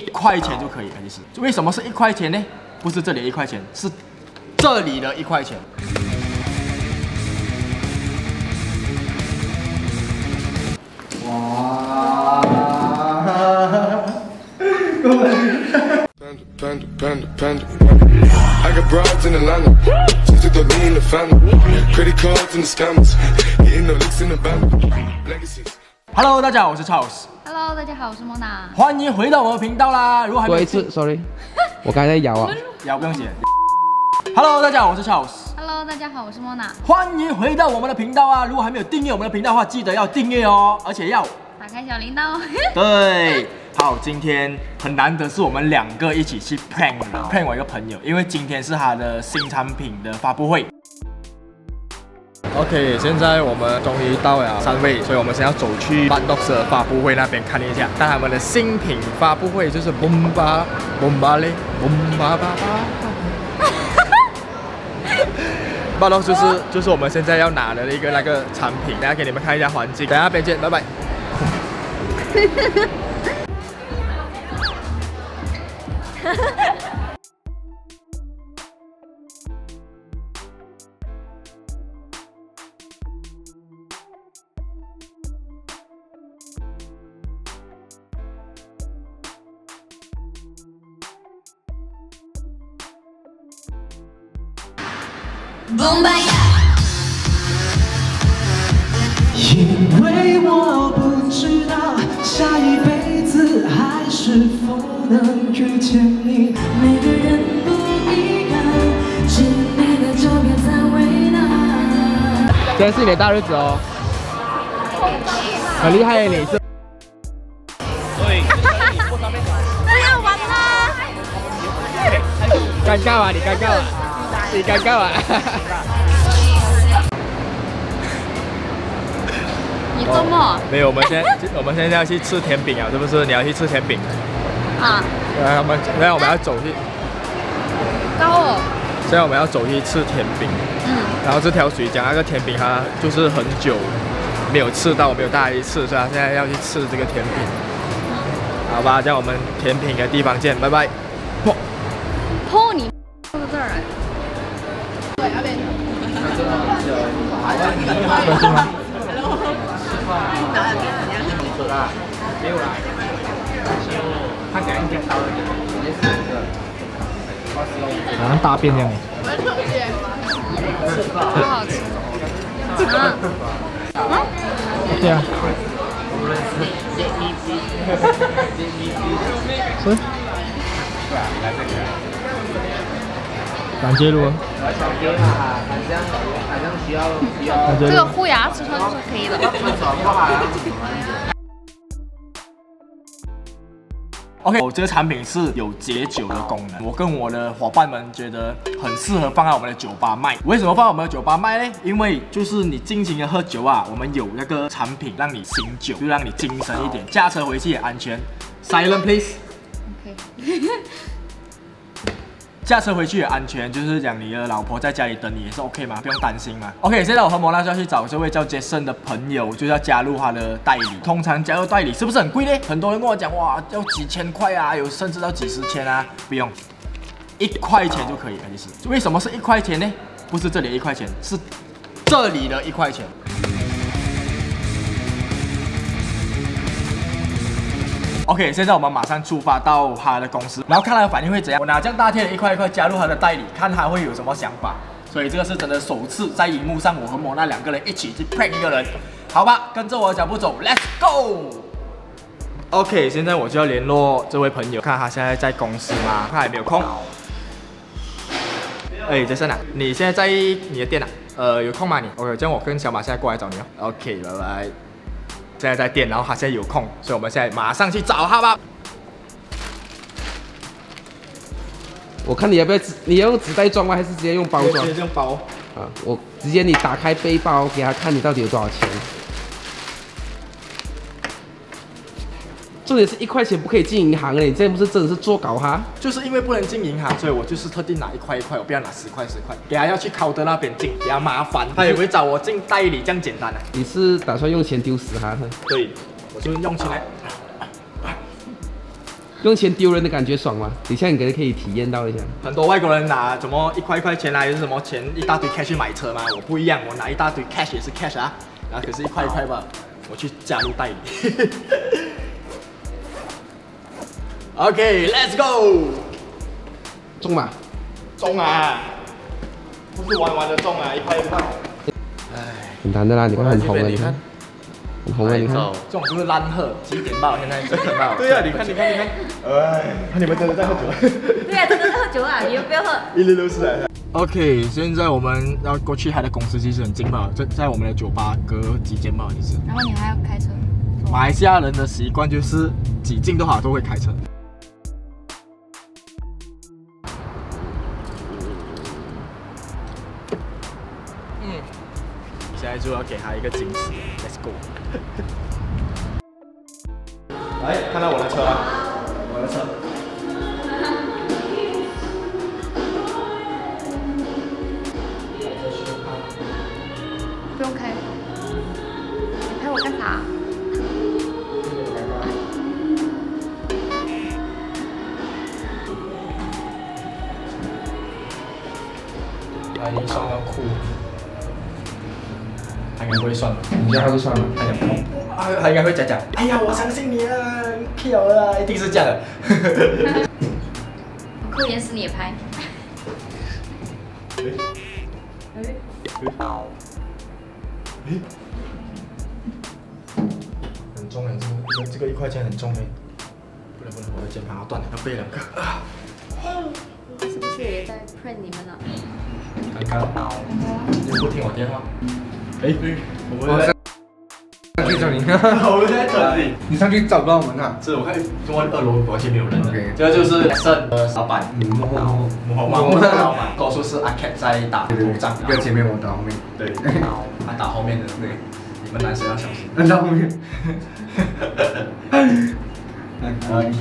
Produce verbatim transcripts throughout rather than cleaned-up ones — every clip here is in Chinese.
一块钱就可以了。其实为什么是一块钱呢？不是这里的一块钱，是这里的一块钱。哇！Panda, panda, panda, panda. I got broads in Atlanta. Just took the lean in the family. Credit cards and the scammers. Hitting the licks in the band. Legacies. Hello， 大家好，我是 Charles。Hello， 大家好，我是莫娜。 欢迎回到我的频道啦！如果还没多一次 ，sorry， 我刚才在摇啊， 摇不用剪。Hello， 大家好，我是 Charles。Hello， 大家好，我是莫娜。 欢迎回到我们的频道啊！如果还没有订阅我们的频道的话，记得要订阅哦，而且要打开小铃铛。 对。好，今天很难得是我们两个一起去 prank prank 我一个朋友，因为今天是他的新产品的发布会。OK， 现在我们终于到了三位，所以我们先要走去 Buttdogs 的发布会那边看一下，看他们的新品发布会，就是 Bomba Bomba 嘞 Bomba 巴巴。Buttdogs 就是就是我们现在要拿的一个那个产品，等下给你们看一下环境，等下边见，拜拜。 因为我不知道下一辈子还是否能遇见你。每个人不一样，请你的就别再为难。 今天是你的大日子哦，很厉害耶，你是。对。 不要玩啦！ 尴尬啊，你尴尬啊，你尴尬啊。 你做梦？ 没有，我们现在我们现在要去吃甜饼啊，是不是？你要去吃甜饼？ 啊。 对啊，我们现在我们要走去。 高哦。 现在我们要走去吃甜饼。嗯。然后这条水饺那个甜饼它就是很久没有吃到，我没有带它去吃，所以他现在要去吃这个甜饼。好吧，这样我们甜品的地方见，拜拜。 破。破你坐到这儿来。对，那边。 开心吗？ 没有啦，他讲应该到了， 好像大便一样哎。 好好吃。啊？嗯？ 对啊。是。感觉如何？ 这个护牙吃上就是黑的。 OK， 我这个产品是有解酒的功能，我跟我的伙伴们觉得很适合放在我们的酒吧卖。为什么放在我们的酒吧卖呢？因为就是你尽情的喝酒啊，我们有那个产品让你醒酒，就让你精神一点，驾车回去也安全。Silent please。OK。驾车回去也安全，就是讲你的老婆在家里等你也是 OK 嘛，不用担心嘛。OK， 现在我和莫娜就要去找这位叫 Jason 的朋友，就是要加入他的代理。通常加入代理是不是很贵呢？很多人跟我讲，哇，要几千块啊，有甚至到几十千啊，不用，一块钱就可以了。其实为什么是一块钱呢？不是这里的一块钱，是这里的一块钱。OK， 现在我们马上出发到他的公司，然后看他的反应会怎样。我拿这样大贴的一块一块加入他的代理，看他会有什么想法。所以这个是真的首次在荧幕上，我和莫娜两个人一起去 prank 一个人，好吧？跟着我的脚步走 ，Let's go。OK， 现在我就要联络这位朋友，看他现在在公司吗？他还没有空。哎，杰森啊，你现在在你的店啊？呃，有空吗你 ？OK， 这样我跟小马现在过来找你哦。OK， 拜拜。现在在店，然后他现在有空，所以我们现在马上去找他吧。 我看你要不要纸？你要用纸袋装吗？还是直接用包装？ 直接用包。 啊，我直接你打开背包给他看，你到底有多少钱。重点是一块钱不可以进银行嘞，你这不是真的是做搞哈？ 就是因为不能进银行，所以我就是特地拿一块一块，我不要拿十块十块，给他要去counter那边进，比较麻烦。他也会找我进代理这样简单啊？ 你是打算用钱丢死他？ 对，我就用起来。 不用钱丢人的感觉爽吗？等一下你可能可以体验到一下。 很多外国人拿什么一块一块钱啊，还是什么钱一大堆 cash 去买车嘛，我不一样，我拿一大堆 cash 也是 cash 啊，然后可是一块一块吧，我去加入代理。OK，let's go， 中吗？ 中啊，不是玩玩的中啊，一块一块。哎， 很难的啦，你看很红啊，你看，很红啊，你看。 这种就是烂喝，几点爆？现在几点爆？对啊，你看，你看，你看，哎，你们真的在喝酒？ 对啊，真的在喝酒啊！你又不要喝。 一粒都是来的。OK， 现在我们要过去他的公司，其实很近嘛，在在我们的酒吧隔几间嘛，其实。 然后你还要开车。 马来西亚人的习惯就是几近都好都会开车。嗯，现在就要给他一个惊喜 ，Let's go。来，看到我的车了，我的车。 不用开。你拍我干啥？ 他已经算到哭，他应该不会算， 你觉得他会算吗？ 他讲，啊，他应该会讲讲，哎呀，我相信你啊，你 Q 了，一定是这样的。 酷严师你也拍。 很重哎，这个这个一块钱很重哎，不能不能，我的键盘要断了，要背两个。 是不是也在 prank 你们呢？ 刚刚你不听我电话？哎，我们上去找你， 我们在等你。 你上去找不到我们啊？ 是我看中国二楼完全没有人的。 OK 这个就是盛的老板， 幕后幕后幕后幕后的老板，多数是阿 Cat 在打头仗， 一个前面我打后面， 对，他打后面的，对，你们男生要小心。 按到后面。 OK。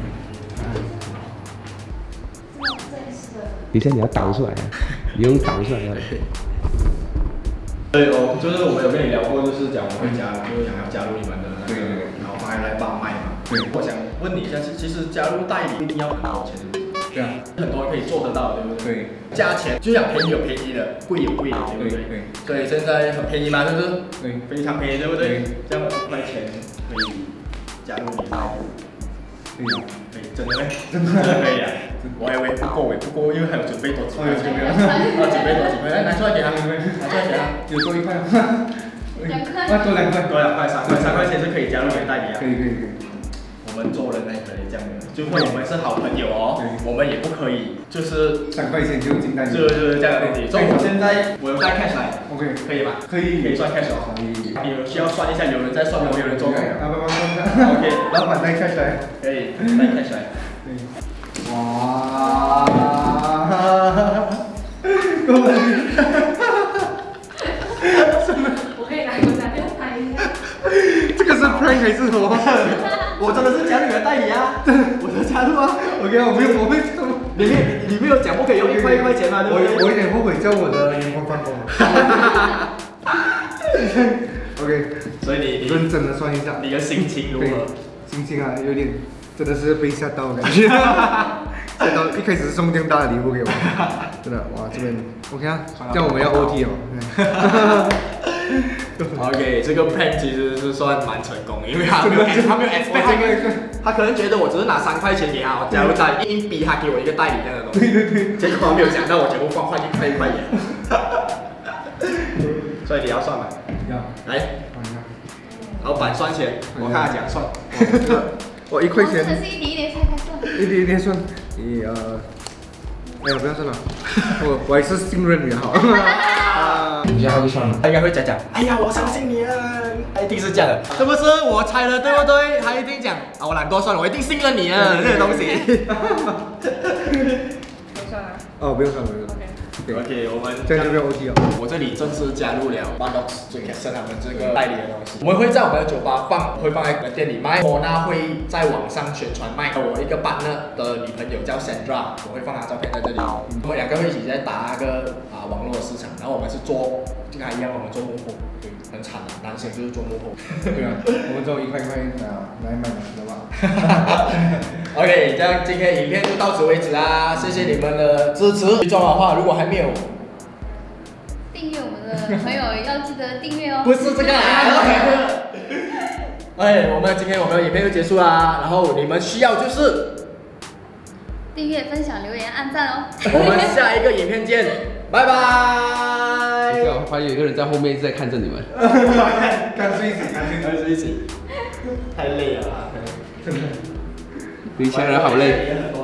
等一下你要导出来啊，你用导出来啊。 对哦，就是我们有跟你聊过，就是讲我会加，就是想要加入你们的那个，然后放在来帮卖嘛。对，我想问你一下，其其实加入代理一定要很多钱， 对啊， 很多人可以做得到，对不对？ 对。 价钱就想便宜有便宜的，贵有贵的，对不对？ 对。 所以现在很便宜嘛，是不是？ 对， 非常便宜，对不对？这样五块钱可以加入你代理。 对啊， 可以，真的咩？真的可以啊！我以为不够诶，不够，因为还有准备多几块。 有准备了， 要准备多几块，来拿出来给他，拿出来给他。 有多一块吗？ 两块。 啊，多两块， 多两块，三块，三块钱是可以加入你的代理啊。 可以可以可以。 我们做人呢可以这样的，就算我们是好朋友哦，我们也不可以就是三块钱就进代理， 就就是这样的东西。所以我现在我有带 cash 来 ，OK， 可以吗？ 可以可以算 cash 哦。 可以。 你有需要算一下，有人在算，有没有人做工？ 啊，帮忙算一下。 OK， 老板带 cash 来。 可以带 cash 来。 哇！够了。 我可以来，我拿电话拍一下。 这个是 prank 还是什么？ 我真的是加入你的代理啊！我就加入啊 OK， 我没有，我会， 你没你没有讲不可以用一块一块钱吗？对不对？ 我我有点后悔叫我的员工放工了。OK， 所以你你认真的算一下， 你的心情如何？ 心情啊，有点真的是被吓到的感觉。吓到一开始是送这么大的礼物给我，真的哇，这边 OK 啊，这样我们要 O T 哦。 OK， 这个 plan 其实是算蛮成功的，因为他没有他没有 expect 这个，他可能觉得我只是拿三块钱给他，我加入他硬逼他给我一个代理这样的东西，对对对，结果他没有想到我全部放换一块一块钱，所以你要算吗？ 要， 来，老板算钱，我看他怎样算。 我一块钱， 真的是一点一点拆开算。 一点一点算，一呃，哎呀不要算了，我我还是信任你好。 你觉得他会算吗？ 他应该会讲讲，哎呀，我相信你啊，他一定是这样的，是不是？我猜了，对不对？他一定讲，啊，我懒惰算了，我一定信任你啊，这个东西。 不算了。 哦，不用算了，不用算。 OK， 我们这样就没有 O T 了。 我这里正式加入了 One-Ox 最 Capson 他们这个代理的东西。我们会在我们的酒吧放，会放在我们的店里卖。我呢会在网上宣传卖。我一个 partner 的女朋友叫 Sandra， 我会放她照片在这里。我们两个会一起在打那个啊网络的市场，然后我们是做跟她一样，我们做幕后。对， 很惨的，男生就是做幕后。 对啊，我们只有一块一块拿来买知道吧 ？OK， 这样今天影片就到此为止啦，谢谢你们的支持。最重要的话，如果还没有订阅我们的朋友要记得订阅哦。 不是这个啊。哎，我们今天我们的影片就结束啦，然后你们需要就是订阅、分享、留言、按赞哦。 我们下一个影片见，拜拜。 我发现有一个人在后面一直在看着你们。 干睡一起，干睡干睡一起，太累了啦。 对，家人好累。